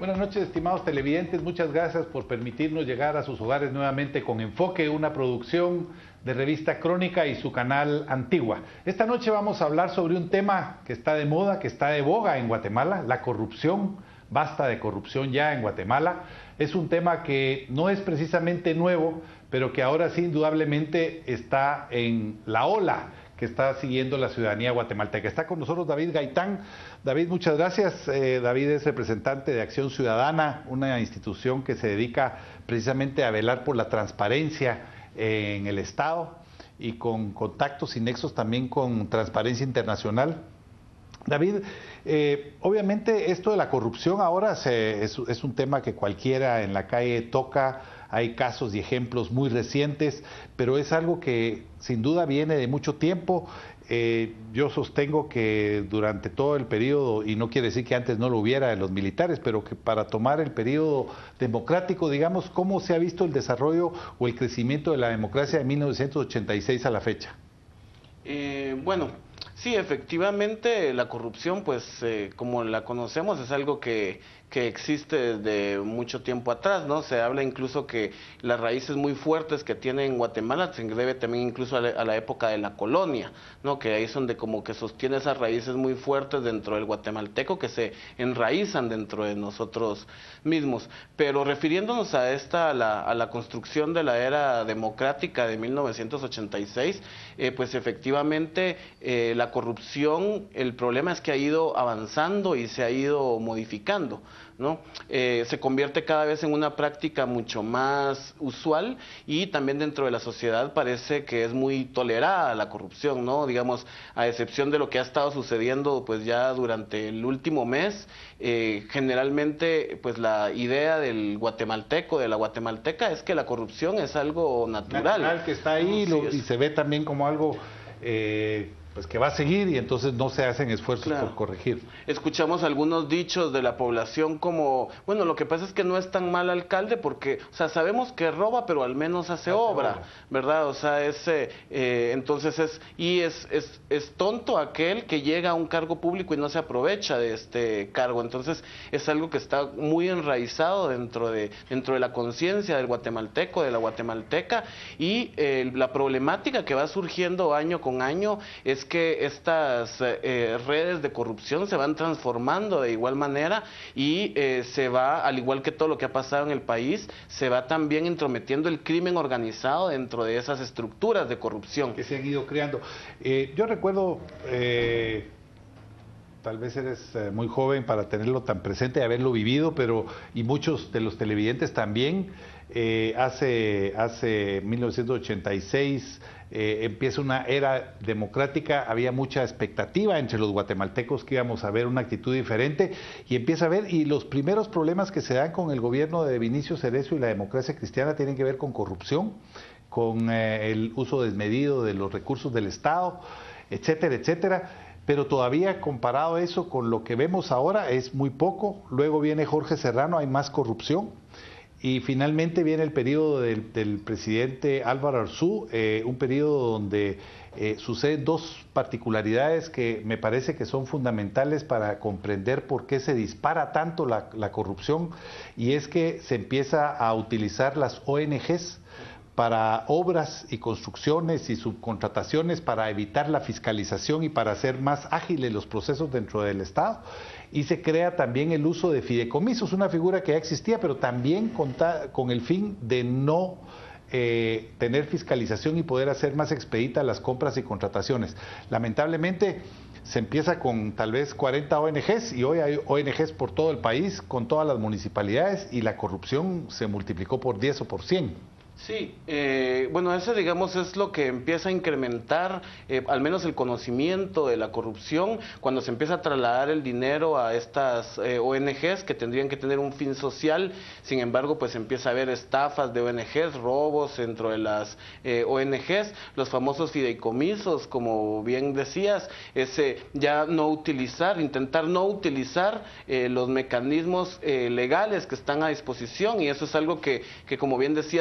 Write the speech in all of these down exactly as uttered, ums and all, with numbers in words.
Buenas noches, estimados televidentes. Muchas gracias por permitirnos llegar a sus hogares nuevamente con Enfoque, una producción de Revista Crónica y su canal Antigua. Esta noche vamos a hablar sobre un tema que está de moda, que está de boga en Guatemala, la corrupción. Basta de corrupción ya en Guatemala. Es un tema que no es precisamente nuevo, pero que ahora sí indudablemente está en la ola que está siguiendo la ciudadanía guatemalteca. Está con nosotros David Gaitán. David, muchas gracias. Eh, David es representante de Acción Ciudadana, una institución que se dedica precisamente a velar por la transparencia eh, en el Estado y con contactos y nexos también con Transparencia Internacional. David, eh, obviamente esto de la corrupción ahora se, es, es un tema que cualquiera en la calle toca. Hay casos y ejemplos muy recientes, pero es algo que sin duda viene de mucho tiempo. Eh, yo sostengo que durante todo el periodo, y no quiere decir que antes no lo hubiera de los militares, pero que para tomar el periodo democrático, digamos, ¿cómo se ha visto el desarrollo o el crecimiento de la democracia de mil novecientos ochenta y seis a la fecha? Eh, bueno, sí, efectivamente la corrupción, pues eh, como la conocemos, es algo que, que existe desde mucho tiempo atrás, ¿no? Se habla incluso que las raíces muy fuertes que tiene en Guatemala se debe también incluso a la, a la época de la colonia, ¿no? Que ahí es donde como que sostiene esas raíces muy fuertes dentro del guatemalteco que se enraizan dentro de nosotros mismos. Pero refiriéndonos a esta, a la, a la construcción de la era democrática de mil novecientos ochenta y seis, eh, pues efectivamente eh, la corrupción, el problema es que ha ido avanzando y se ha ido modificando, ¿no? Eh, se convierte cada vez en una práctica mucho más usual y también dentro de la sociedad parece que es muy tolerada la corrupción, ¿no? Digamos, a excepción de lo que ha estado sucediendo pues ya durante el último mes, eh, generalmente pues la idea del guatemalteco, de la guatemalteca es que la corrupción es algo natural. Natural, que está ahí, lo, y se ve también como algo eh, pues que va a seguir y entonces no se hacen esfuerzos claro. por corregir. Escuchamos algunos dichos de la población como, bueno, lo que pasa es que no es tan mal alcalde porque, o sea, sabemos que roba, pero al menos hace, hace obra, obra, ¿verdad? O sea, es, eh, entonces es, y es, es, es tonto aquel que llega a un cargo público y no se aprovecha de este cargo. Entonces es algo que está muy enraizado dentro de, dentro de la conciencia del guatemalteco, de la guatemalteca, y eh, la problemática que va surgiendo año con año es que estas eh, redes de corrupción se van transformando de igual manera y eh, se va, al igual que todo lo que ha pasado en el país, se va también intrometiendo el crimen organizado dentro de esas estructuras de corrupción. Que se han ido creando. Eh, yo recuerdo, eh, tal vez eres eh, muy joven para tenerlo tan presente y haberlo vivido, pero y muchos de los televidentes también, eh, hace, hace mil novecientos ochenta y seis... Eh, empieza una era democrática, había mucha expectativa entre los guatemaltecos que íbamos a ver una actitud diferente y empieza a ver, y los primeros problemas que se dan con el gobierno de Vinicio Cerezo y la democracia cristiana tienen que ver con corrupción, con eh, el uso desmedido de los recursos del Estado, etcétera, etcétera. Pero todavía comparado eso con lo que vemos ahora es muy poco. Luego viene Jorge Serrano, hay más corrupción. Y finalmente viene el periodo del, del presidente Álvaro Arzú, eh, un periodo donde eh, suceden dos particularidades que me parece que son fundamentales para comprender por qué se dispara tanto la, la corrupción, y es que se empieza a utilizar las O N Ges para obras y construcciones y subcontrataciones para evitar la fiscalización y para hacer más ágiles los procesos dentro del Estado. Y se crea también el uso de fideicomisos, una figura que ya existía, pero también con, con el fin de no eh, tener fiscalización y poder hacer más expeditas las compras y contrataciones. Lamentablemente se empieza con tal vez cuarenta O N Ges y hoy hay O N Ges por todo el país, con todas las municipalidades, y la corrupción se multiplicó por diez o por cien. Sí, eh, bueno, eso digamos es lo que empieza a incrementar eh, al menos el conocimiento de la corrupción cuando se empieza a trasladar el dinero a estas eh, O N Ges que tendrían que tener un fin social. Sin embargo, pues empieza a haber estafas de O N Ges, robos dentro de las eh, O N Ges, los famosos fideicomisos, como bien decías, ese ya no utilizar, intentar no utilizar eh, los mecanismos eh, legales que están a disposición, y eso es algo que, que como bien decías, se marca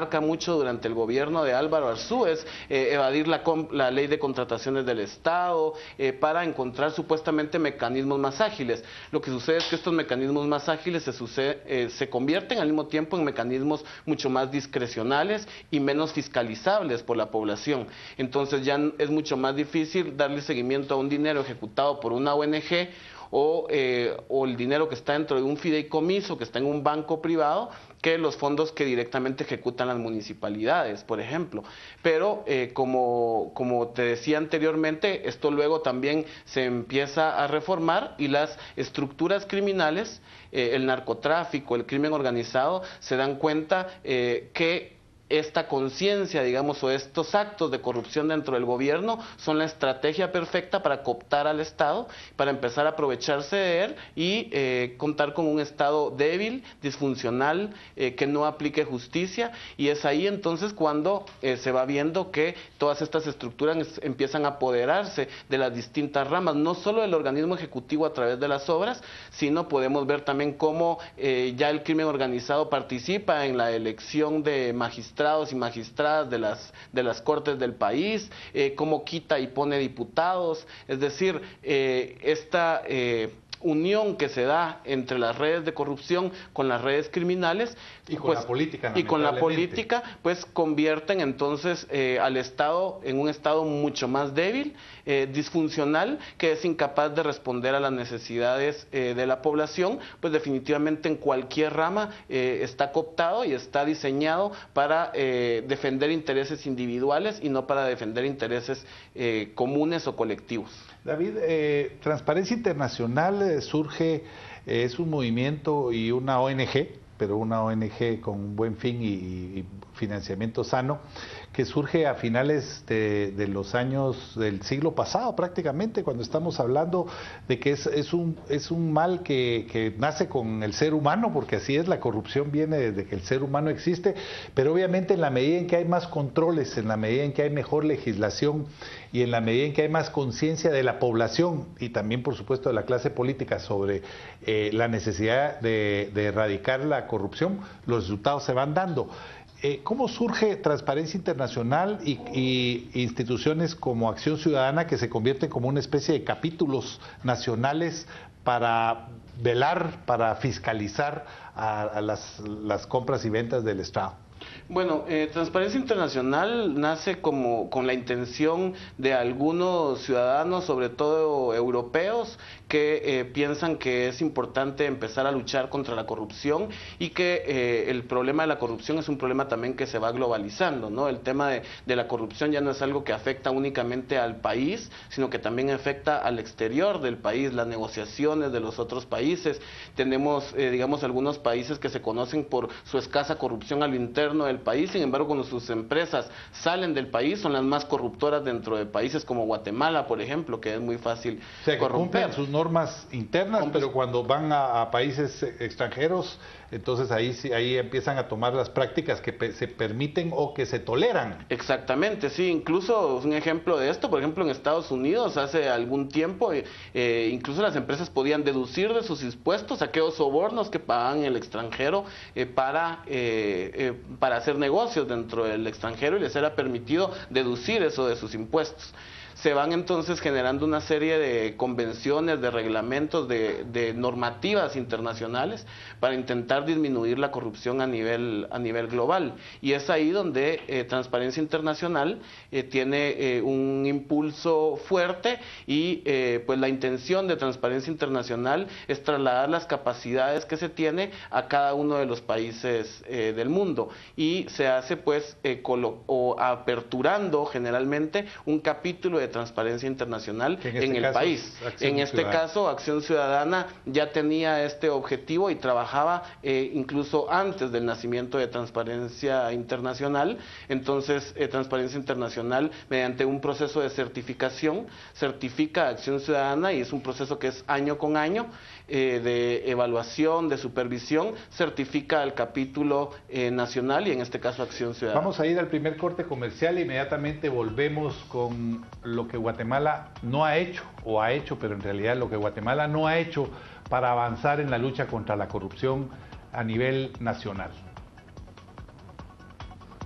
marca mucho durante el gobierno de Álvaro Arzú es eh, evadir la, la ley de contrataciones del Estado eh, para encontrar supuestamente mecanismos más ágiles. Lo que sucede es que estos mecanismos más ágiles se, sucede, eh, se convierten al mismo tiempo en mecanismos mucho más discrecionales y menos fiscalizables por la población. Entonces ya es mucho más difícil darle seguimiento a un dinero ejecutado por una O N G o, eh, o el dinero que está dentro de un fideicomiso, que está en un banco privado, que los fondos que directamente ejecutan las municipalidades, por ejemplo. Pero, eh, como, como te decía anteriormente, esto luego también se empieza a reformar y las estructuras criminales, eh, el narcotráfico, el crimen organizado, se dan cuenta eh, que esta conciencia, digamos, o estos actos de corrupción dentro del gobierno son la estrategia perfecta para cooptar al Estado, para empezar a aprovecharse de él y eh, contar con un Estado débil, disfuncional, eh, que no aplique justicia, y es ahí entonces cuando eh, se va viendo que todas estas estructuras empiezan a apoderarse de las distintas ramas, no solo del organismo ejecutivo a través de las obras, sino podemos ver también cómo eh, ya el crimen organizado participa en la elección de magistrados y magistradas de las, de las cortes del país, eh, cómo quita y pone diputados, es decir, eh, esta eh, unión que se da entre las redes de corrupción con las redes criminales y con pues, la política, y con la política pues convierten entonces eh, al Estado en un Estado mucho más débil, eh, disfuncional, que es incapaz de responder a las necesidades eh, de la población. Pues definitivamente en cualquier rama eh, está cooptado y está diseñado para eh, defender intereses individuales y no para defender intereses eh, comunes o colectivos. David, eh, Transparencia Internacional eh, surge, eh, es un movimiento y una O N G, pero una O N G con un buen fin y, y financiamiento sano, que surge a finales de, de los años del siglo pasado prácticamente, cuando estamos hablando de que es, es, un, es un mal que, que nace con el ser humano, porque así es, la corrupción viene desde que el ser humano existe, pero obviamente en la medida en que hay más controles, en la medida en que hay mejor legislación y en la medida en que hay más conciencia de la población y también por supuesto de la clase política sobre eh, la necesidad de, de erradicar la corrupción, los resultados se van dando. Eh, ¿Cómo surge Transparencia Internacional y, y instituciones como Acción Ciudadana que se convierten como una especie de capítulos nacionales para velar, para fiscalizar a, a las, las compras y ventas del Estado? Bueno, eh, Transparencia Internacional nace como con la intención de algunos ciudadanos, sobre todo europeos, que eh, piensan que es importante empezar a luchar contra la corrupción y que eh, el problema de la corrupción es un problema también que se va globalizando, ¿no? El tema de, de la corrupción ya no es algo que afecta únicamente al país, sino que también afecta al exterior del país, las negociaciones de los otros países. Tenemos, eh, digamos, algunos países que se conocen por su escasa corrupción al interno del país, sin embargo, cuando sus empresas salen del país, son las más corruptoras dentro de países como Guatemala, por ejemplo, que es muy fácil o sea, que corromper. Cumplen sus normas internas, Cumplen. Pero cuando van a, a países extranjeros, entonces ahí sí, ahí empiezan a tomar las prácticas que pe se permiten o que se toleran. Exactamente, sí, incluso un ejemplo de esto, por ejemplo, en Estados Unidos hace algún tiempo, eh, incluso las empresas podían deducir de sus impuestos aquellos sobornos que pagan el extranjero eh, para, eh, eh, para hacer negocios dentro del extranjero, y les era permitido deducir eso de sus impuestos. Se van entonces generando una serie de convenciones, de reglamentos, de, de normativas internacionales para intentar disminuir la corrupción a nivel, a nivel global. Y es ahí donde eh, Transparencia Internacional eh, tiene eh, un impulso fuerte y eh, pues la intención de Transparencia Internacional es trasladar las capacidades que se tiene a cada uno de los países eh, del mundo. Y se hace pues eh, o aperturando generalmente un capítulo de Transparencia Internacional en, este en el país. En este Ciudadana. caso, Acción Ciudadana ya tenía este objetivo y trabajaba eh, incluso antes del nacimiento de Transparencia Internacional. Entonces, eh, Transparencia Internacional, mediante un proceso de certificación, certifica a Acción Ciudadana, y es un proceso que es año con año, eh, de evaluación, de supervisión, certifica al capítulo eh, nacional, y en este caso Acción Ciudadana. Vamos a ir al primer corte comercial e inmediatamente volvemos con lo que Guatemala no ha hecho, o ha hecho, pero en realidad lo que Guatemala no ha hecho para avanzar en la lucha contra la corrupción a nivel nacional.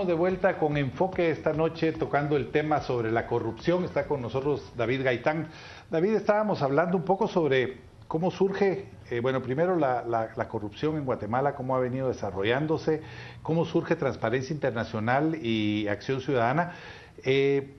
estamos de vuelta con Enfoque esta noche tocando el tema sobre la corrupción. Está con nosotros David Gaitán. David, estábamos hablando un poco sobre cómo surge, eh, bueno, primero la, la, la corrupción en Guatemala, cómo ha venido desarrollándose, cómo surge Transparencia Internacional y Acción Ciudadana. Eh,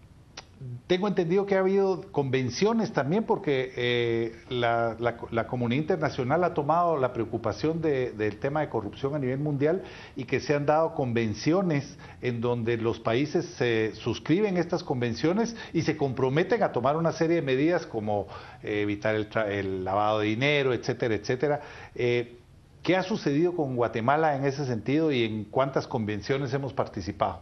Tengo entendido que ha habido convenciones también porque eh, la, la, la comunidad internacional ha tomado la preocupación de, del tema de corrupción a nivel mundial y que se han dado convenciones en donde los países se suscriben estas convenciones y se comprometen a tomar una serie de medidas como eh, evitar el, el lavado de dinero, etcétera, etcétera. Eh, ¿Qué ha sucedido con Guatemala en ese sentido y en cuántas convenciones hemos participado?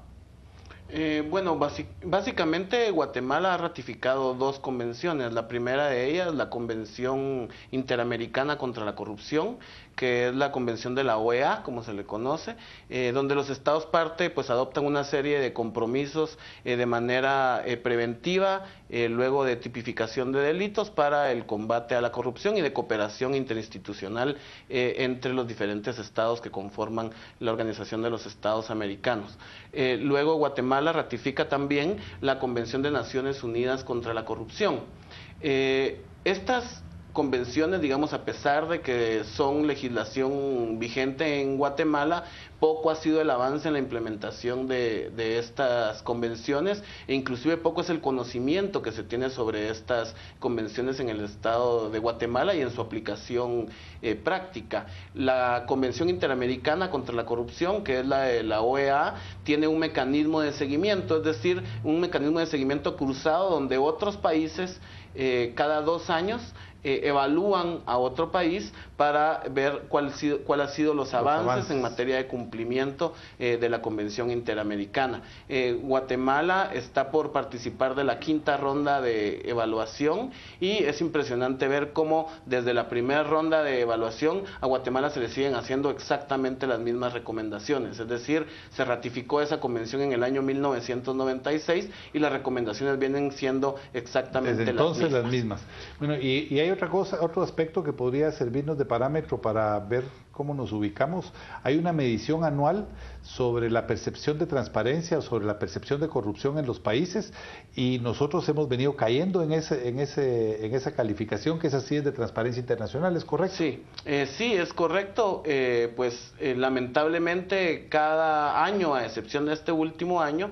Eh, bueno, básicamente Guatemala ha ratificado dos convenciones. La primera de ellas, la Convención Interamericana contra la Corrupción, que es la convención de la O E A, como se le conoce, eh, donde los estados parte pues adoptan una serie de compromisos eh, de manera eh, preventiva, eh, luego de tipificación de delitos para el combate a la corrupción y de cooperación interinstitucional eh, entre los diferentes estados que conforman la Organización de los Estados Americanos. Eh, luego Guatemala ratifica también la Convención de Naciones Unidas contra la Corrupción. Eh, estas convenciones, digamos, a pesar de que son legislación vigente en Guatemala, poco ha sido el avance en la implementación de, de estas convenciones e inclusive poco es el conocimiento que se tiene sobre estas convenciones en el estado de Guatemala y en su aplicación eh, práctica. La Convención Interamericana contra la Corrupción, que es la de la O E A, tiene un mecanismo de seguimiento, es decir, un mecanismo de seguimiento cruzado donde otros países eh, cada dos años Eh, evalúan a otro país para ver cuál, cuál ha sido los avances, los avances en materia de cumplimiento eh, de la Convención Interamericana. Eh, Guatemala está por participar de la quinta ronda de evaluación y es impresionante ver cómo desde la primera ronda de evaluación a Guatemala se le siguen haciendo exactamente las mismas recomendaciones, es decir, se ratificó esa convención en el año mil novecientos noventa y seis y las recomendaciones vienen siendo exactamente desde entonces las mismas. las mismas. Bueno, y, y hay otra cosa, otro aspecto que podría servirnos de parámetro para ver cómo nos ubicamos. Hay una medición anual sobre la percepción de transparencia o sobre la percepción de corrupción en los países y nosotros hemos venido cayendo en ese, en ese, en esa calificación que es así es de Transparencia Internacional, ¿es correcto? Sí, eh, sí es correcto. Eh, pues eh, lamentablemente cada año, a excepción de este último año,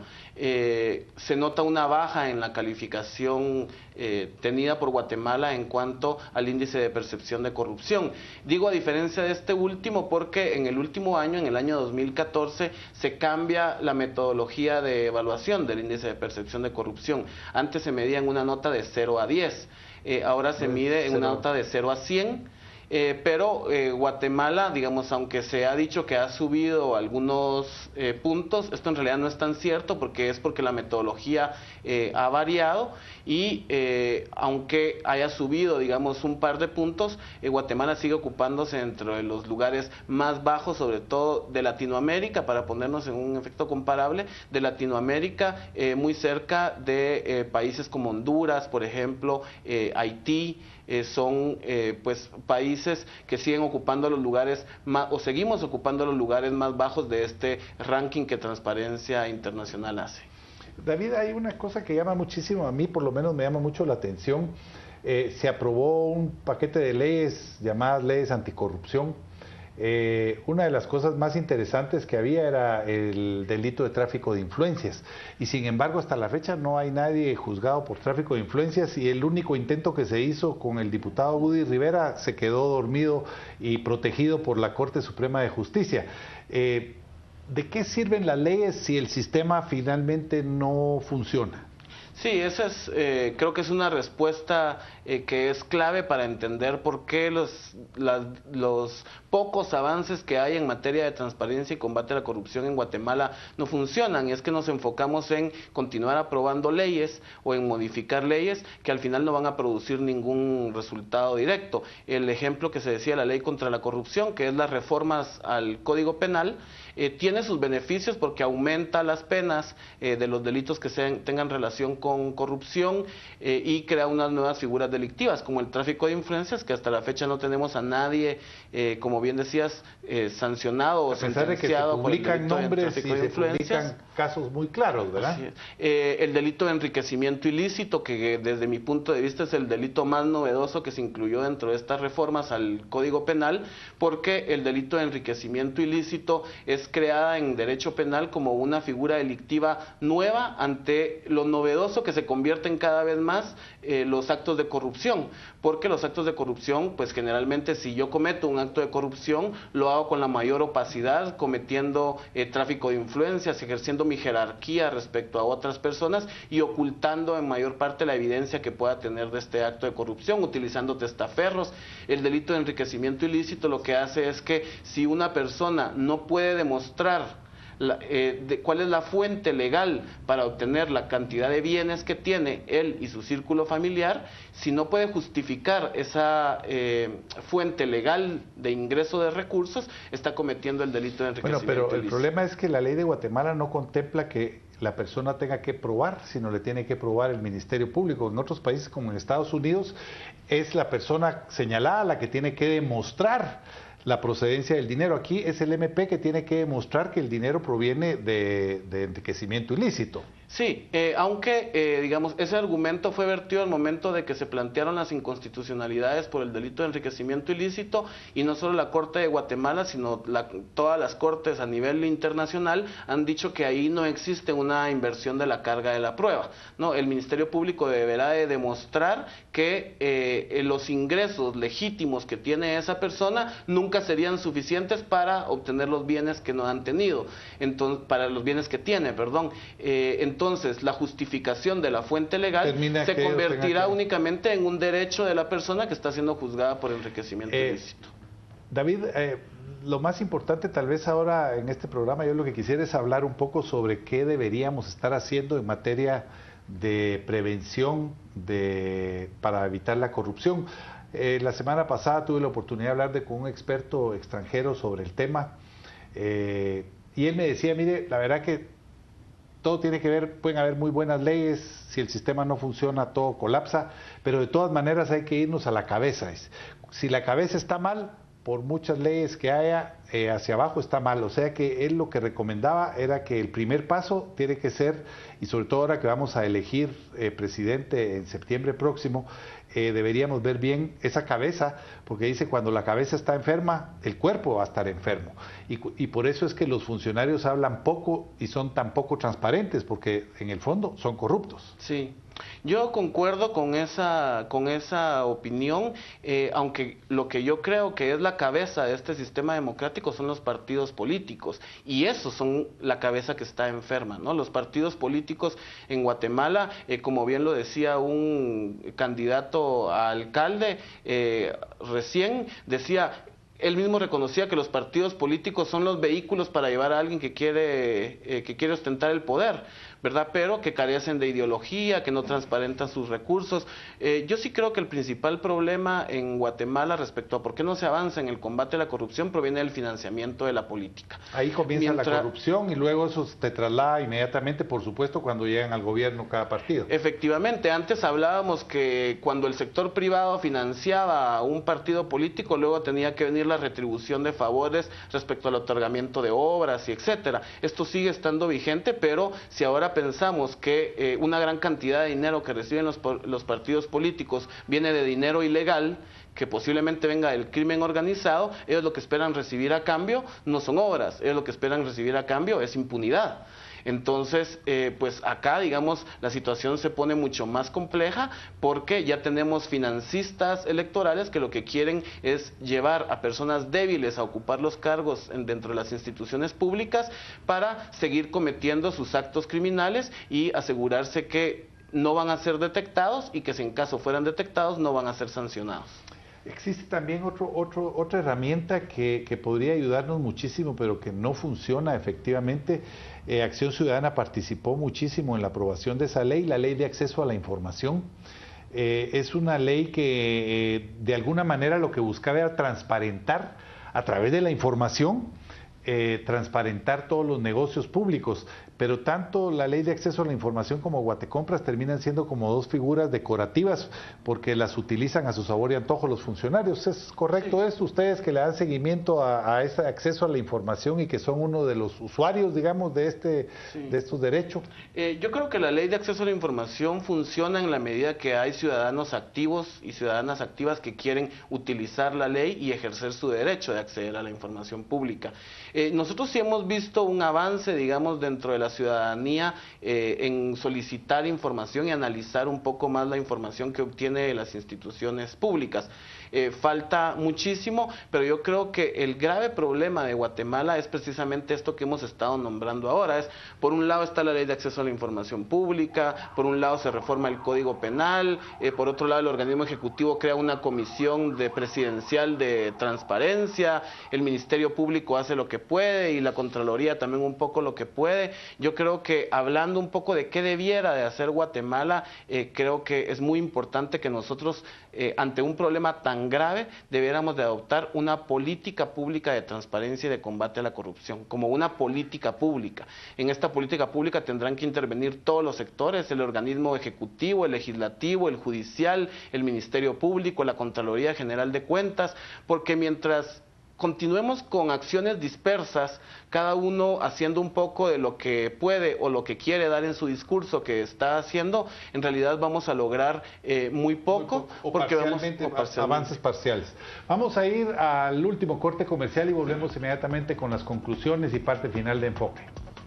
eh, se nota una baja en la calificación eh, tenida por Guatemala en cuanto al índice de percepción de corrupción. Digo a diferencia de este último porque en el último año, en el año dos mil catorce, se cambia la metodología de evaluación del índice de percepción de corrupción. Antes se medía en una nota de cero a diez, eh, ahora se mide en una nota de cero a cien. Eh, pero eh, Guatemala, digamos, aunque se ha dicho que ha subido algunos eh, puntos, esto en realidad no es tan cierto porque es porque la metodología eh, ha variado y eh, aunque haya subido, digamos, un par de puntos, eh, Guatemala sigue ocupándose entre los lugares más bajos, sobre todo de Latinoamérica, para ponernos en un efecto comparable, de Latinoamérica, eh, muy cerca de eh, países como Honduras, por ejemplo, eh, Haití. Eh, son eh, pues países que siguen ocupando los lugares más, o seguimos ocupando los lugares más bajos de este ranking que Transparencia Internacional hace. David, hay una cosa que llama muchísimo, a mí por lo menos me llama mucho la atención. Eh, se aprobó un paquete de leyes llamadas leyes anticorrupción. Eh, una de las cosas más interesantes que había era el delito de tráfico de influencias y sin embargo hasta la fecha no hay nadie juzgado por tráfico de influencias y el único intento que se hizo con el diputado Woody Rivera se quedó dormido y protegido por la Corte Suprema de Justicia. Eh, ¿De qué sirven las leyes si el sistema finalmente no funciona? Sí, esa es, eh, creo que es una respuesta eh, que es clave para entender por qué los, las, los pocos avances que hay en materia de transparencia y combate a la corrupción en Guatemala no funcionan. Y es que nos enfocamos en continuar aprobando leyes o en modificar leyes que al final no van a producir ningún resultado directo. El ejemplo que se decía, la ley contra la corrupción, que es las reformas al Código Penal, eh, tiene sus beneficios porque aumenta las penas eh, de los delitos que sean, tengan relación con corrupción eh, y crea unas nuevas figuras delictivas, como el tráfico de influencias, que hasta la fecha no tenemos a nadie, eh, como bien decías, eh, sancionado o sentenciado por el delito de tráfico de influencias. Casos muy claros, ¿verdad? Eh, el delito de enriquecimiento ilícito, que desde mi punto de vista es el delito más novedoso que se incluyó dentro de estas reformas al Código Penal, porque el delito de enriquecimiento ilícito es creada en derecho penal como una figura delictiva nueva ante lo novedoso que se convierten cada vez más eh, los actos de corrupción, porque los actos de corrupción, pues generalmente si yo cometo un acto de corrupción, lo hago con la mayor opacidad, cometiendo eh, tráfico de influencias, ejerciendo mi jerarquía respecto a otras personas y ocultando en mayor parte la evidencia que pueda tener de este acto de corrupción, utilizando testaferros. El delito de enriquecimiento ilícito lo que hace es que si una persona no puede demostrar La, eh, de cuál es la fuente legal para obtener la cantidad de bienes que tiene él y su círculo familiar, si no puede justificar esa eh, fuente legal de ingreso de recursos, está cometiendo el delito de enriquecimiento Bueno, pero el ilícito. problema es que la ley de Guatemala no contempla que la persona tenga que probar, sino le tiene que probar el Ministerio Público. En otros países, como en Estados Unidos, es la persona señalada la que tiene que demostrar la procedencia del dinero. Aquí es el M P que tiene que demostrar que el dinero proviene de, de enriquecimiento ilícito. Sí, eh, aunque, eh, digamos, ese argumento fue vertido al momento de que se plantearon las inconstitucionalidades por el delito de enriquecimiento ilícito, y no solo la Corte de Guatemala, sino la, todas las cortes a nivel internacional han dicho que ahí no existe una inversión de la carga de la prueba, ¿no? El Ministerio Público deberá de demostrar que eh, los ingresos legítimos que tiene esa persona nunca serían suficientes para obtener los bienes que no han tenido, entonces, para los bienes que tiene, perdón. Eh, entonces, Entonces, la justificación de la fuente legal Termina se convertirá que... únicamente en un derecho de la persona que está siendo juzgada por enriquecimiento eh, ilícito. David, eh, lo más importante tal vez ahora en este programa, yo lo que quisiera es hablar un poco sobre qué deberíamos estar haciendo en materia de prevención de, para evitar la corrupción. Eh, la semana pasada tuve la oportunidad de hablar de, con un experto extranjero sobre el tema eh, y él me decía, mire, la verdad que todo tiene que ver, pueden haber muy buenas leyes, si el sistema no funciona todo colapsa, pero de todas maneras hay que irnos a la cabeza. Si la cabeza está mal, por muchas leyes que haya, eh, hacia abajo está mal. O sea que él lo que recomendaba era que el primer paso tiene que ser, y sobre todo ahora que vamos a elegir eh, presidente en septiembre próximo, eh, deberíamos ver bien esa cabeza, porque dice cuando la cabeza está enferma, el cuerpo va a estar enfermo. Y, y por eso es que los funcionarios hablan poco y son tan poco transparentes, porque en el fondo son corruptos. Sí. Yo concuerdo con esa, con esa opinión, eh, aunque lo que yo creo que es la cabeza de este sistema democrático son los partidos políticos, y esos son la cabeza que está enferma, ¿no? Los partidos políticos en Guatemala, eh, como bien lo decía un candidato a alcalde eh, recién, decía... Él mismo reconocía que los partidos políticos son los vehículos para llevar a alguien que quiere, eh, que quiere ostentar el poder, ¿verdad? Pero que carecen de ideología, que no transparentan sus recursos. Eh, yo sí creo que el principal problema en Guatemala respecto a por qué no se avanza en el combate a la corrupción proviene del financiamiento de la política. Ahí comienza Mientras... la corrupción y luego eso te traslada inmediatamente, por supuesto, cuando llegan al gobierno cada partido. Efectivamente, antes hablábamos que cuando el sector privado financiaba a un partido político, luego tenía que venir la retribución de favores respecto al otorgamiento de obras y etcétera. Esto sigue estando vigente, pero si ahora pensamos que eh, una gran cantidad de dinero que reciben los, los partidos políticos viene de dinero ilegal, que posiblemente venga del crimen organizado, ellos lo que esperan recibir a cambio no son obras, ellos lo que esperan recibir a cambio es impunidad. Entonces, eh, pues acá, digamos, la situación se pone mucho más compleja porque ya tenemos financistas electorales que lo que quieren es llevar a personas débiles a ocupar los cargos en, dentro de las instituciones públicas para seguir cometiendo sus actos criminales y asegurarse que no van a ser detectados y que si en caso fueran detectados no van a ser sancionados. Existe también otro, otro, otra herramienta que, que podría ayudarnos muchísimo, pero que no funciona efectivamente. Eh, Acción Ciudadana participó muchísimo en la aprobación de esa ley, la Ley de Acceso a la Información. Eh, es una ley que eh, de alguna manera lo que buscaba era transparentar a través de la información eh, transparentar todos los negocios públicos, pero tanto la ley de acceso a la información como Guatecompras terminan siendo como dos figuras decorativas porque las utilizan a su sabor y antojo los funcionarios. ¿Es correcto sí. esto? Ustedes que le dan seguimiento a, a ese acceso a la información y que son uno de los usuarios, digamos, de, este, sí. de estos derechos. Eh, yo creo que la ley de acceso a la información funciona en la medida que hay ciudadanos activos y ciudadanas activas que quieren utilizar la ley y ejercer su derecho de acceder a la información pública. Eh, nosotros sí hemos visto un avance, digamos, dentro de la ciudadanía eh, en solicitar información y analizar un poco más la información que obtiene de las instituciones públicas. Eh, falta muchísimo, pero yo creo que el grave problema de Guatemala es precisamente esto que hemos estado nombrando ahora. Es, por un lado está la ley de acceso a la información pública, por un lado se reforma el Código Penal, eh, por otro lado el organismo ejecutivo crea una comisión de presidencial de transparencia, el Ministerio Público hace lo que puede y la Contraloría también un poco lo que puede. Yo creo que hablando un poco de qué debiera de hacer Guatemala, eh, creo que es muy importante que nosotros eh, ante un problema tan grave, debiéramos de adoptar una política pública de transparencia y de combate a la corrupción, como una política pública. En esta política pública tendrán que intervenir todos los sectores, el organismo ejecutivo, el legislativo, el judicial, el Ministerio Público, la Contraloría General de Cuentas, porque mientras continuemos con acciones dispersas, cada uno haciendo un poco de lo que puede o lo que quiere dar en su discurso que está haciendo, en realidad vamos a lograr eh, muy poco, muy poco porque vamos o parcialmente. avances parciales. Vamos a ir al último corte comercial y volvemos inmediatamente con las conclusiones y parte final de Enfoque.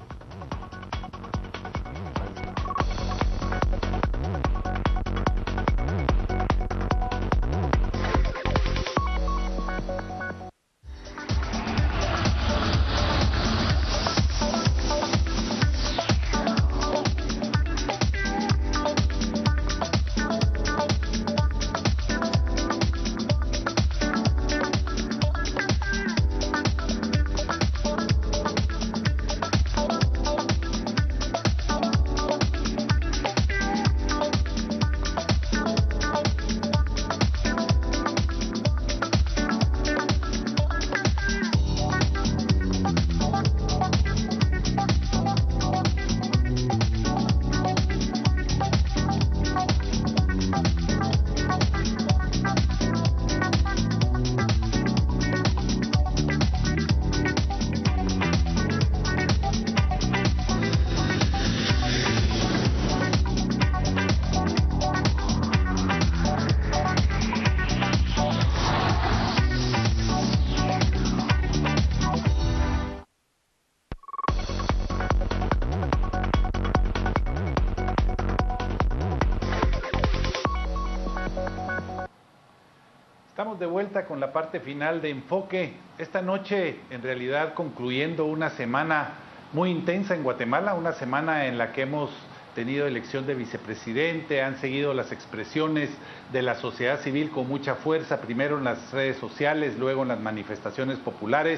Estamos de vuelta con la parte final de Enfoque. Esta noche, en realidad, concluyendo una semana muy intensa en Guatemala, una semana en la que hemos tenido elección de vicepresidente, han seguido las expresiones de la sociedad civil con mucha fuerza, primero en las redes sociales, luego en las manifestaciones populares.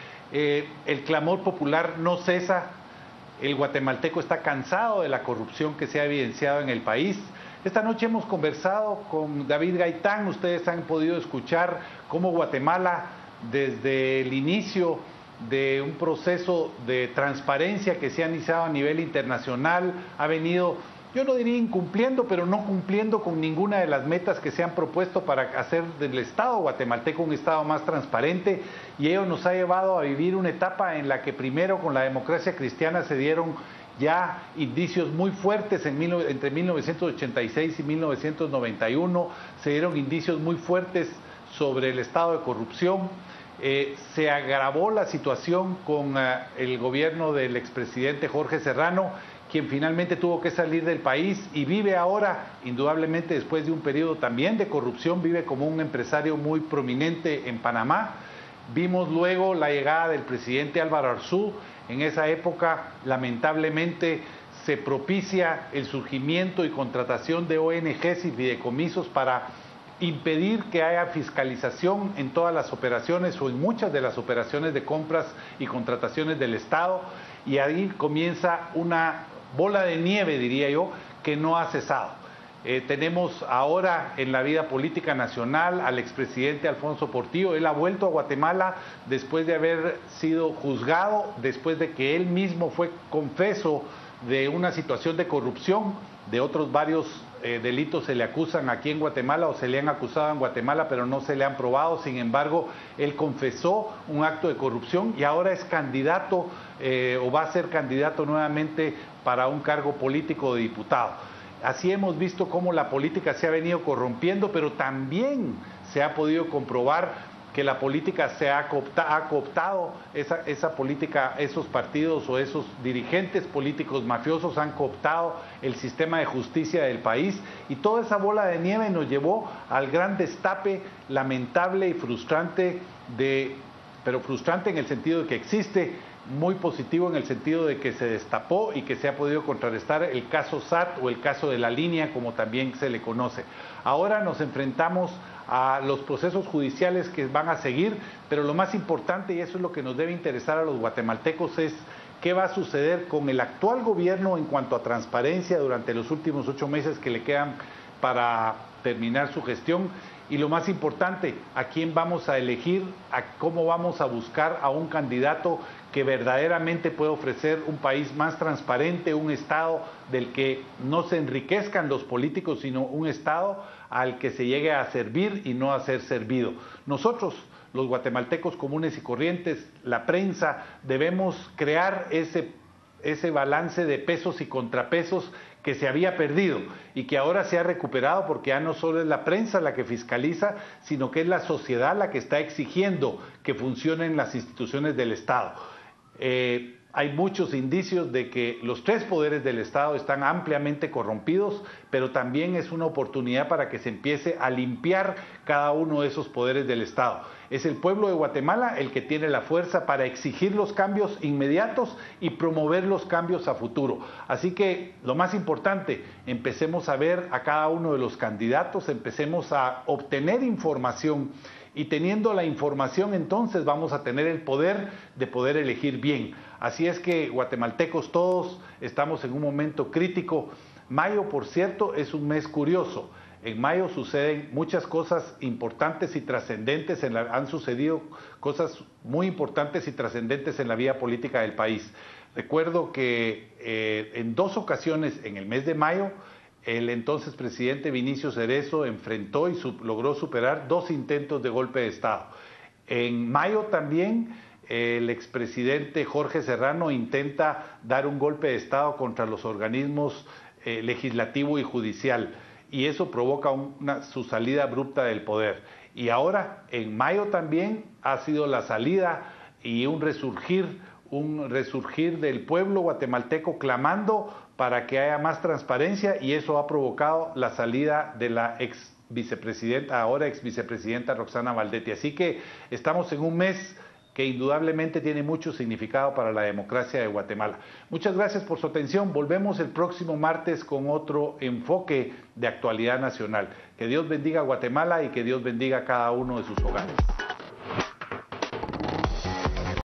Eh, el clamor popular no cesa, el guatemalteco está cansado de la corrupción que se ha evidenciado en el país. Esta noche hemos conversado con David Gaitán, ustedes han podido escuchar cómo Guatemala, desde el inicio de un proceso de transparencia que se ha iniciado a nivel internacional, ha venido, yo no diría incumpliendo, pero no cumpliendo con ninguna de las metas que se han propuesto para hacer del Estado guatemalteco un Estado más transparente, y ello nos ha llevado a vivir una etapa en la que primero con la democracia cristiana se dieron ya indicios muy fuertes en mil, entre mil novecientos ochenta y seis y mil novecientos noventa y uno, se dieron indicios muy fuertes sobre el estado de corrupción. Eh, se agravó la situación con uh, el gobierno del expresidente Jorge Serrano, quien finalmente tuvo que salir del país y vive ahora, indudablemente después de un periodo también de corrupción, vive como un empresario muy prominente en Panamá. Vimos luego la llegada del presidente Álvaro Arzú. En esa época, lamentablemente, se propicia el surgimiento y contratación de O N Ges y fideicomisos para impedir que haya fiscalización en todas las operaciones o en muchas de las operaciones de compras y contrataciones del Estado, y ahí comienza una bola de nieve, diría yo, que no ha cesado. Eh, tenemos ahora en la vida política nacional al expresidente Alfonso Portillo. Él ha vuelto a Guatemala después de haber sido juzgado, después de que él mismo fue confeso de una situación de corrupción. De otros varios eh, delitos se le acusan aquí en Guatemala o se le han acusado en Guatemala, pero no se le han probado. Sin embargo, él confesó un acto de corrupción y ahora es candidato eh, o va a ser candidato nuevamente para un cargo político de diputado. Así hemos visto cómo la política se ha venido corrompiendo, pero también se ha podido comprobar que la política se ha, coopta, ha cooptado, esa, esa política, esos partidos o esos dirigentes políticos mafiosos han cooptado el sistema de justicia del país, y toda esa bola de nieve nos llevó al gran destape lamentable y frustrante, de, pero frustrante en el sentido de que existe, muy positivo en el sentido de que se destapó y que se ha podido contrarrestar el caso S A T o el caso de la línea, como también se le conoce. Ahora nos enfrentamos a los procesos judiciales que van a seguir, pero lo más importante, y eso es lo que nos debe interesar a los guatemaltecos, es qué va a suceder con el actual gobierno en cuanto a transparencia durante los últimos ocho meses que le quedan para terminar su gestión. Y lo más importante, a quién vamos a elegir, a cómo vamos a buscar a un candidato que verdaderamente pueda ofrecer un país más transparente, un Estado del que no se enriquezcan los políticos, sino un Estado al que se llegue a servir y no a ser servido. Nosotros, los guatemaltecos comunes y corrientes, la prensa, debemos crear ese, ese balance de pesos y contrapesos que se había perdido y que ahora se ha recuperado, porque ya no solo es la prensa la que fiscaliza, sino que es la sociedad la que está exigiendo que funcionen las instituciones del Estado. Eh, hay muchos indicios de que los tres poderes del Estado están ampliamente corrompidos, pero también es una oportunidad para que se empiece a limpiar cada uno de esos poderes del Estado. Es el pueblo de Guatemala el que tiene la fuerza para exigir los cambios inmediatos y promover los cambios a futuro. Así que lo más importante, empecemos a ver a cada uno de los candidatos, empecemos a obtener información, y teniendo la información entonces vamos a tener el poder de poder elegir bien. Así es que guatemaltecos todos estamos en un momento crítico. Mayo, por cierto, es un mes curioso. En mayo suceden muchas cosas importantes y trascendentes, en la, han sucedido cosas muy importantes y trascendentes en la vida política del país. Recuerdo que eh, en dos ocasiones en el mes de mayo, el entonces presidente Vinicio Cerezo enfrentó y su, logró superar dos intentos de golpe de Estado. En mayo también el expresidente Jorge Serrano intenta dar un golpe de Estado contra los organismos eh, legislativo y judicial, y eso provoca una, su salida abrupta del poder. Y ahora, en mayo también ha sido la salida y un resurgir, un resurgir del pueblo guatemalteco clamando para que haya más transparencia, y eso ha provocado la salida de la ex vicepresidenta, ahora ex vicepresidenta Roxana Valdetti. Así que estamos en un mes que indudablemente tiene mucho significado para la democracia de Guatemala. Muchas gracias por su atención. Volvemos el próximo martes con otro enfoque de actualidad nacional. Que Dios bendiga a Guatemala y que Dios bendiga a cada uno de sus hogares.